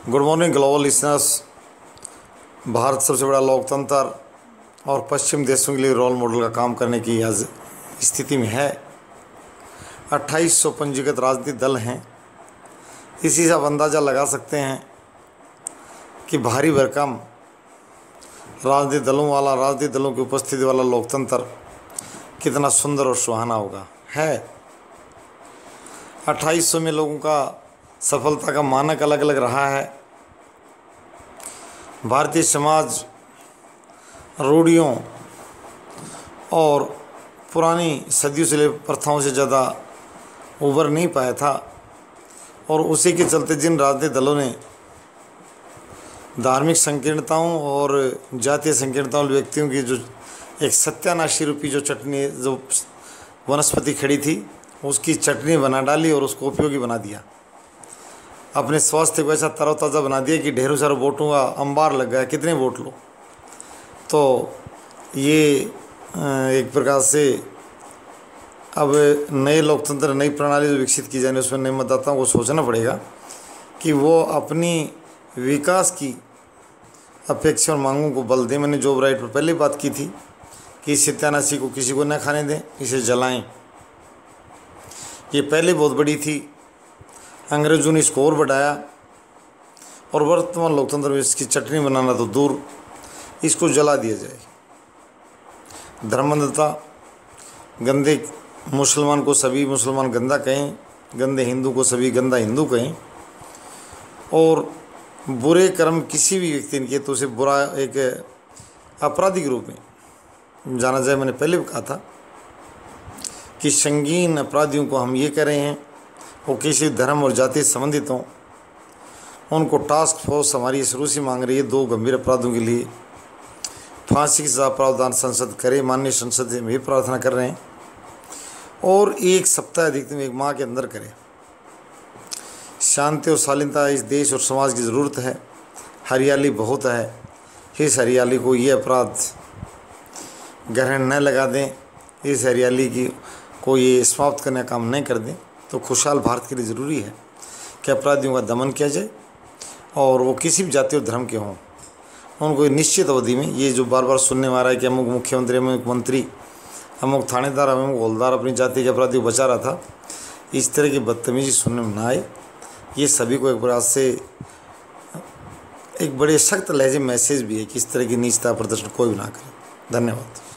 Good morning global listeners. Bharat सबसे बड़ा लोकतंत्र और पश्चिम देशों के लिए रोल मॉडल का काम करने की आज स्थिति में है। 2800 पंजीकृत राजनीतिक दल हैं। इसी से आप अंदाज़ा लगा सकते हैं कि भारी भरकम राजनीतिक दलों की उपस्थिति वाला लोकतंत्र कितना सुंदर और सुहाना होगा। है 2800 में लोगों का सफलता का मानक अलग अलग रहा है। भारतीय समाज रूढ़ियों और पुरानी सदियों से ले प्रथाओं से ज़्यादा उभर नहीं पाया था और उसी के चलते जिन राजनीतिक दलों ने धार्मिक संकीर्णताओं और जातीय संकीर्णताओं वाले व्यक्तियों की जो एक सत्यानाशी रूपी जो चटनी जो वनस्पति खड़ी थी उसकी चटनी बना डाली और उसको उपयोगी बना दिया। अपने स्वास्थ्य को ऐसा तरोताज़ा बना दिया कि ढेरों सारे वोटों का अंबार लग गया, कितने वोट लो। तो ये एक प्रकार से अब नए लोकतंत्र नई प्रणाली जो विकसित की जाने उसमें नए मतदाताओं को सोचना पड़ेगा कि वो अपनी विकास की अपेक्षा और मांगों को बल दें। मैंने जॉब राइट पर पहले बात की थी कि इस सत्यानाशी को किसी को न खाने दें, इसे जलाएं। ये पहले बहुत बड़ी थी, अंग्रेज़ों ने इसको और बढ़ाया और वर्तमान लोकतंत्र में इसकी चटनी बनाना तो दूर, इसको जला दिया जाए। धर्मांधता, गंदे मुसलमान को सभी मुसलमान गंदा कहें, गंदे हिंदू को सभी गंदा हिंदू कहें और बुरे कर्म किसी भी व्यक्ति ने किए तो उसे बुरा एक आपराधिक रूप में जाना जाए। मैंने पहले भी कहा था कि संगीन अपराधियों को हम ये कह रहे हैं वो किसी धर्म और जाति से संबंधित हों, उनको टास्क फोर्स हमारी शुरू से मांग रही है 2 गंभीर अपराधों के लिए फांसी की सज़ा प्रावधान संसद करे। माननीय संसद से भी प्रार्थना कर रहे हैं और 1 सप्ताह अधिकतम 1 माह के अंदर करें। शांति और शालीनता इस देश और समाज की ज़रूरत है। हरियाली बहुत है, इस हरियाली को ये अपराध ग्रहण न लगा दें, इस हरियाली की को ये समाप्त करने का काम नहीं कर दें। तो खुशहाल भारत के लिए ज़रूरी है कि अपराधियों का दमन किया जाए और वो किसी भी जाति और धर्म के हों, उनको एक निश्चित अवधि में, ये जो बार बार सुनने में आ रहा है कि अमुक मुख्यमंत्री, अमुक मंत्री, अमुक थानेदार, अमुक हौलदार अपनी जाति के अपराधी को बचा रहा था, इस तरह की बदतमीजी सुनने में ना आए। ये सभी को एक प्रकार से एक बड़े सख्त लहजे मैसेज भी है कि इस तरह की नीचता प्रदर्शन कोई भी ना करे। धन्यवाद।